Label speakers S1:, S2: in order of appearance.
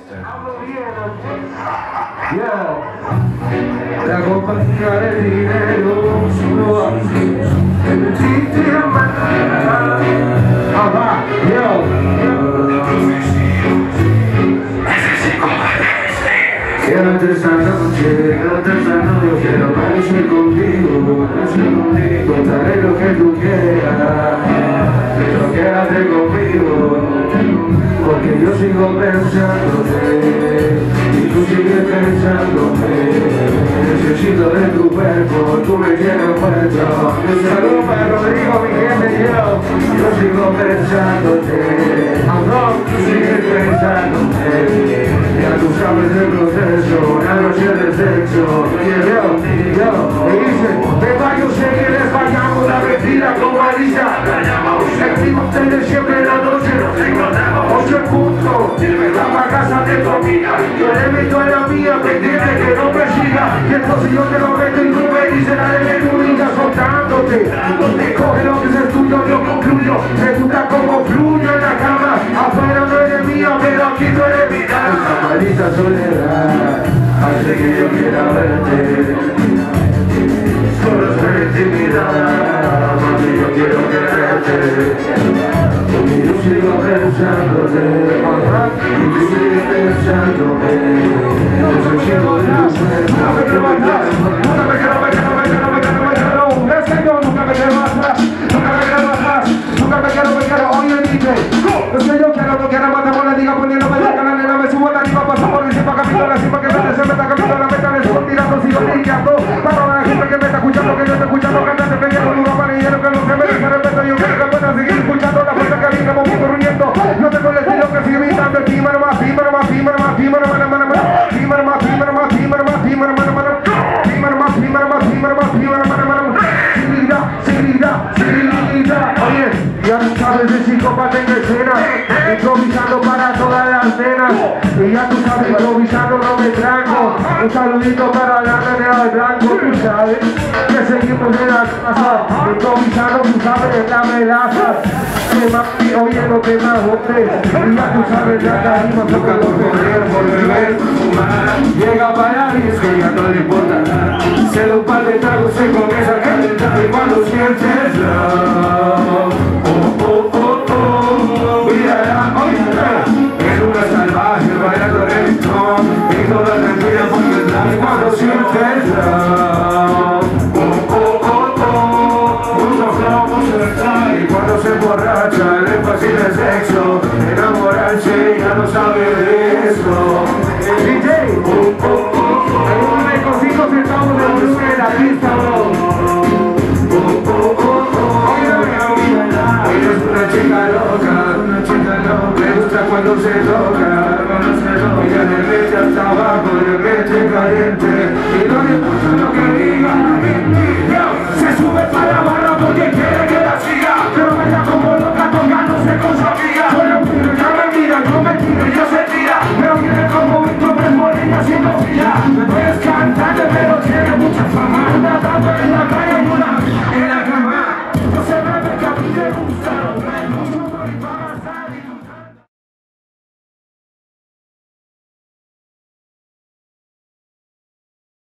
S1: La compañía de dinero solo amigos el sistema. Ajá, quédate esta noche, quiero amanecer contigo, contaré lo que tú quieras, pero quédate conmigo, porque yo sigo pensándote, y tú sigues pensándome. Necesito de tu cuerpo, tú me tienes muerto. Un saludo para Rodrigo, mi gente, yo sigo pensándote. Tú sigues pensándome. Ya tú sabes el proceso, una noche de sexo. Yo, me dice, me vaya seguir, les fallamos la mentira como Alicia. Seguimos desde siempre en la noche, 8 en punto, la casa de tu amiga. Yo le meto a la mía, que tiene que no me siga. Y entonces yo te lo meto y tú me dices la de tu niña soltándote. Coge lo que es tuyo, yo concluyo. Me gusta como fluyo en la cama. Afuera no eres mía, pero aquí tú eres mi casa. Esa maldita soledad hace que yo quiera verte. Solo es una intimidad, porque yo quiero quererte. Porque yo sigo pensándote, y tú sigues pensándome. Yo soy ciego de tu cuerpo. Nunca me quiero atrás, nunca me quiero oye DJ. Es que yo quiero, no quiero matar por la liga poniéndome la cara, nena, me subo a la riva, paso por encima, capitán, así para que se meta, capitán, la meta, le sigo tirando, sigo tirando. Para la gente que me está escuchando, que yo estoy escuchando, cantante, pequeño, duro, panillero, que no se merece respeto, yo quiero que puedan seguir escuchando la fuerza que viene, moviendo, rugiendo. No tengo el estilo que sigue gritando, el pímaro más, pímaro más, pímaro más, pímaro más, pímaro más, pímaro más, pímaro más, pímaro más, pímaro más, pímaro más, pímaro más, pímaro más, pímaro más, pímaro más, seguridad, oye, ya tú sabes el psicópata en escena, improvisando para todas las cenas, y ya tú sabes, improvisando no me tranco, un saludito para la nena de blanco, tú sabes, que seguimos en la casa, improvisando, tú sabes, en la melaza, oye, no te más hombres, y ya tú sabes, la tarima, tocando correr, volver, fumar, llega para la disco, ya no le importa nada, se da un par de tragos, se comienza a calentar, y cuando sientes love, es una salvaje bailando reggaetón y toda tranquila porque el plan cuando sientes love, mucho flow, mucho style y cuando se emborracha el énfasis del sexo, enamorarse ya no sabe de eso. DJ, en un cositos estamos en el lunes de la pista, chica loca, me gusta cuando se toca, ella le mete hasta abajo, le mete caliente.